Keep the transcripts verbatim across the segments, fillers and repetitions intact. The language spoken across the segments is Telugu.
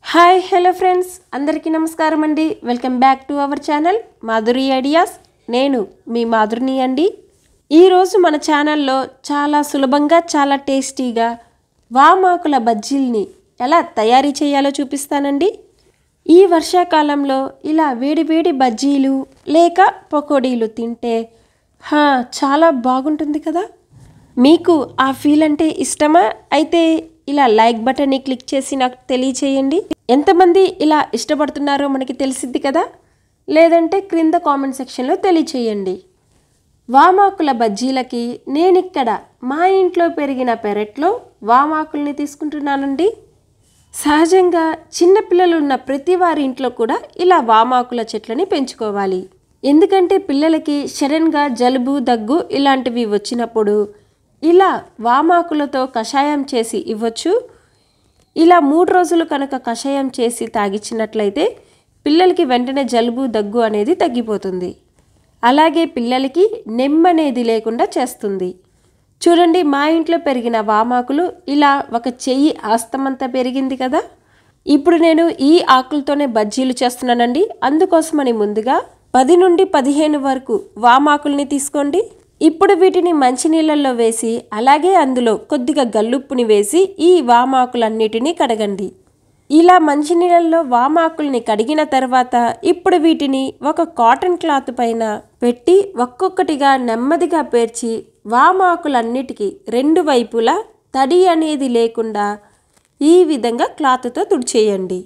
హాయ్ హలో ఫ్రెండ్స్, అందరికీ నమస్కారం అండి. Welcome back to our channel Madhuri ideas. నేను మీ మాధురిని అండి. ఈరోజు మన ఛానల్లో చాలా సులభంగా చాలా టేస్టీగా వామాకుల బజ్జీల్ని ఎలా తయారీ చేయాలో చూపిస్తానండి. ఈ వర్షాకాలంలో ఇలా వేడి వేడి బజ్జీలు లేక పకోడీలు తింటే హా చాలా బాగుంటుంది కదా. మీకు ఆ ఫీల్ అంటే ఇష్టమా? అయితే ఇలా లైక్ బటన్ని క్లిక్ చేసి నాకు తెలియచేయండి. ఎంతమంది ఇలా ఇష్టపడుతున్నారో మనకి తెలిసిద్ది కదా. లేదంటే క్రింద కామెంట్ సెక్షన్లో తెలియచేయండి. వామాకుల బజ్జీలకి నేనిక్కడ మా ఇంట్లో పెరిగిన పెరట్లో వామాకుల్ని తీసుకుంటున్నానండి. సహజంగా చిన్నపిల్లలు ఉన్న ప్రతి వారి ఇంట్లో కూడా ఇలా వామాకుల చెట్లని పెంచుకోవాలి. ఎందుకంటే పిల్లలకి సడన్గా జలుబు దగ్గు ఇలాంటివి వచ్చినప్పుడు ఇలా వామాకులతో కషాయం చేసి ఇవ్వచ్చు. ఇలా మూడు రోజులు కనుక కషాయం చేసి తాగిచ్చినట్లయితే పిల్లలకి వెంటనే జలుబు దగ్గు అనేది తగ్గిపోతుంది. అలాగే పిల్లలకి నెమ్మనేది లేకుండా చేస్తుంది. చూడండి, మా ఇంట్లో పెరిగిన వామాకులు ఇలా ఒక చెయ్యి ఆస్తమంతా పెరిగింది కదా. ఇప్పుడు నేను ఈ ఆకులతోనే బజ్జీలు చేస్తున్నానండి. అందుకోసమని ముందుగా పది నుండి పదిహేను వరకు వామాకుల్ని తీసుకోండి. ఇప్పుడు వీటిని మంచినీళ్ళల్లో వేసి అలాగే అందులో కొద్దిగా గల్లుప్పుని వేసి ఈ వామాకులన్నిటినీ కడగండి. ఇలా మంచినీళ్ళల్లో వామాకుల్ని కడిగిన తర్వాత ఇప్పుడు వీటిని ఒక కాటన్ క్లాత్ పైన పెట్టి ఒక్కొక్కటిగా నెమ్మదిగా పేర్చి వామాకులన్నిటికీ రెండు వైపులా తడి అనేది లేకుండా ఈ విధంగా క్లాత్తో తుడిచేయండి.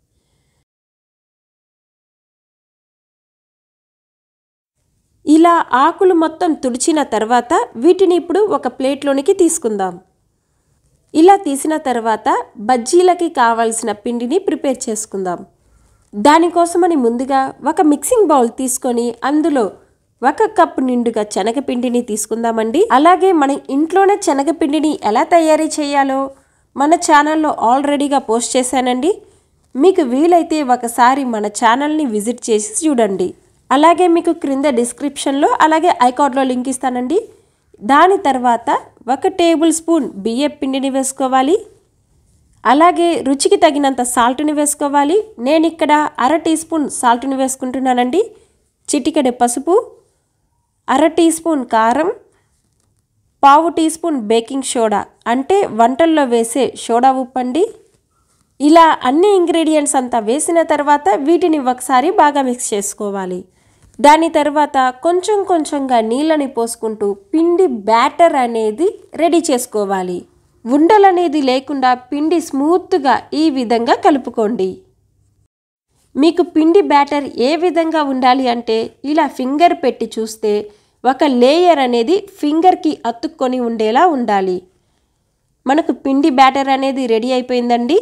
ఇలా ఆకులు మొత్తం తుడిచిన తర్వాత వీటిని ఇప్పుడు ఒక ప్లేట్లోనికి తీసుకుందాం. ఇలా తీసిన తర్వాత బజ్జీలకి కావాల్సిన పిండిని ప్రిపేర్ చేసుకుందాం. దానికోసమని ముందుగా ఒక మిక్సింగ్ బౌల్ తీసుకొని అందులో ఒక కప్పు నిండుగా శనగపిండిని తీసుకుందామండి. అలాగే మన ఇంట్లోనే శనగపిండిని ఎలా తయారీ చేయాలో మన ఛానల్లో ఆల్రెడీగా పోస్ట్ చేశానండి. మీకు వీలైతే ఒకసారి మన ఛానల్ని విజిట్ చేసి చూడండి. అలాగే మీకు క్రింద డిస్క్రిప్షన్లో అలాగే ఐకార్డ్లో లింక్ ఇస్తానండి. దాని తర్వాత ఒక టేబుల్ స్పూన్ బియ్యం పిండిని వేసుకోవాలి. అలాగే రుచికి తగినంత సాల్ట్ని వేసుకోవాలి. నేను ఇక్కడ అర టీ స్పూన్ సాల్ట్ని వేసుకుంటున్నానండి. చిటికెడు పసుపు, అర టీ స్పూన్ కారం, పావు టీ స్పూన్ బేకింగ్ సోడా అంటే వంటల్లో వేసే సోడా ఉప్పు అండి. ఇలా అన్ని ఇంగ్రీడియంట్స్ అంతా వేసిన తర్వాత వీటిని ఒకసారి బాగా మిక్స్ చేసుకోవాలి. దాని తర్వాత కొంచెం కొంచెంగా నీళ్ళని పోసుకుంటూ పిండి బ్యాటర్ అనేది రెడీ చేసుకోవాలి. ఉండలు అనేది లేకుండా పిండి స్మూత్గా ఈ విధంగా కలుపుకోండి. మీకు పిండి బ్యాటర్ ఏ విధంగా ఉండాలి అంటే ఇలా ఫింగర్ పెట్టి చూస్తే ఒక లేయర్ అనేది ఫింగర్కి అతుక్కొని ఉండేలా ఉండాలి. మనకు పిండి బ్యాటర్ అనేది రెడీ అయిపోయిందండి.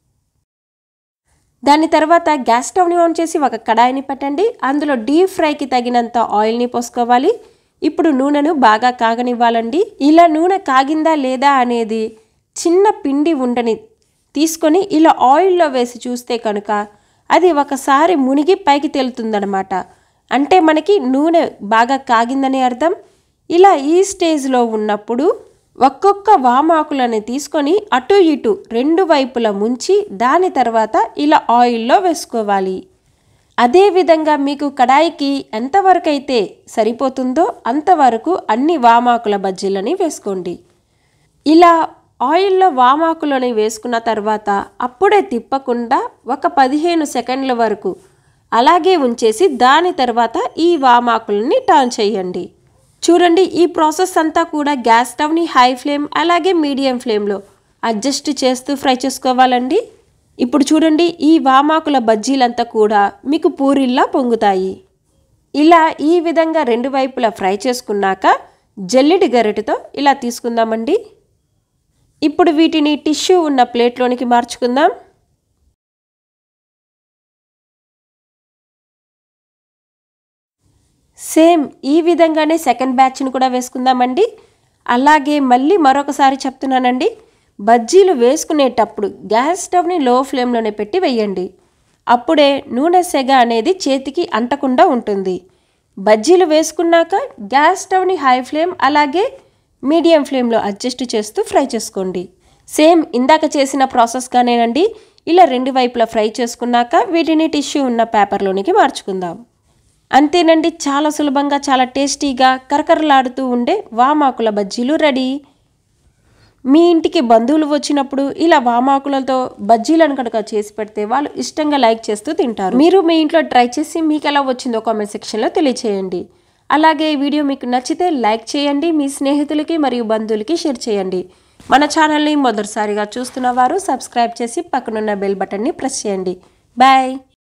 దాని తర్వాత గ్యాస్ స్టవ్ని ఆన్ చేసి ఒక కడాయిని పెట్టండి. అందులో డీప్ ఫ్రైకి తగినంత ఆయిల్ని పోసుకోవాలి. ఇప్పుడు నూనెను బాగా కాగనివ్వాలండి. ఇలా నూనె కాగిందా లేదా అనేది చిన్న పిండి ఉండని తీసుకొని ఇలా ఆయిల్లో వేసి చూస్తే కనుక అది ఒకసారి మునిగి పైకి తేలుతుందనమాట. అంటే మనకి నూనె బాగా కాగిందని అర్థం. ఇలా ఈ స్టేజ్లో ఉన్నప్పుడు ఒక్కొక్క వామాకులని తీసుకొని అటు ఇటు రెండు వైపులా ముంచి దాని తర్వాత ఇలా ఆయిల్లో వేసుకోవాలి. అదేవిధంగా మీకు కడాయికి ఎంతవరకు అయితే సరిపోతుందో అంతవరకు అన్ని వామాకుల బజ్జీలని వేసుకోండి. ఇలా ఆయిల్లో వామాకులని వేసుకున్న తర్వాత అప్పుడే తిప్పకుండా ఒక పదిహేను సెకండ్ల వరకు అలాగే ఉంచేసి దాని తర్వాత ఈ వామాకులని టర్న్ చేయండి. చూడండి, ఈ ప్రాసెస్ అంతా కూడా గ్యాస్ స్టవ్ని హై ఫ్లేమ్ అలాగే మీడియం ఫ్లేమ్లో అడ్జస్ట్ చేస్తూ ఫ్రై చేసుకోవాలండి. ఇప్పుడు చూడండి, ఈ వామాకుల బజ్జీలంతా కూడా మీకు పూరిల్లా పొంగుతాయి. ఇలా ఈ విధంగా రెండు వైపులా ఫ్రై చేసుకున్నాక జల్లెడి గరిటెతో ఇలా తీసుకుందామండి. ఇప్పుడు వీటిని టిష్యూ ఉన్న ప్లేట్లోనికి మార్చుకుందాం. సేమ్ ఈ విధంగానే సెకండ్ బ్యాచ్ని కూడా వేసుకుందామండి. అలాగే మళ్ళీ మరొకసారి చెప్తున్నానండి, బజ్జీలు వేసుకునేటప్పుడు గ్యాస్ స్టవ్ని లో ఫ్లేమ్లోనే పెట్టి వేయండి. అప్పుడే నూనె సెగ అనేది చేతికి అంటకుండా ఉంటుంది. బజ్జీలు వేసుకున్నాక గ్యాస్ స్టవ్ని హై ఫ్లేమ్ అలాగే మీడియం ఫ్లేమ్లో అడ్జస్ట్ చేస్తూ ఫ్రై చేసుకోండి. సేమ్ ఇందాక చేసిన ప్రాసెస్గానేనండి. ఇలా రెండు వైపులా ఫ్రై చేసుకున్నాక వీటిని టిష్యూ ఉన్న పేపర్లోనికి మార్చుకుందాం. అంతేనండి, చాలా సులభంగా చాలా టేస్టీగా కరకరలాడుతూ ఉండే వామాకుల బజ్జీలు రెడీ. మీ ఇంటికి బంధువులు వచ్చినప్పుడు ఇలా వామాకులతో బజ్జీలను కనుక చేసి పెడితే వాళ్ళు ఇష్టంగా లైక్ చేస్తూ తింటారు. మీరు మీ ఇంట్లో ట్రై చేసి మీకు ఎలా వచ్చిందో కామెంట్ సెక్షన్లో తెలియచేయండి. అలాగే ఈ వీడియో మీకు నచ్చితే లైక్ చేయండి, మీ స్నేహితులకి మరియు బంధువులకి షేర్ చేయండి. మన ఛానల్ని మొదటిసారిగా చూస్తున్న వారు సబ్స్క్రైబ్ చేసి పక్కనున్న బెల్ బటన్ని ప్రెస్ చేయండి. బాయ్.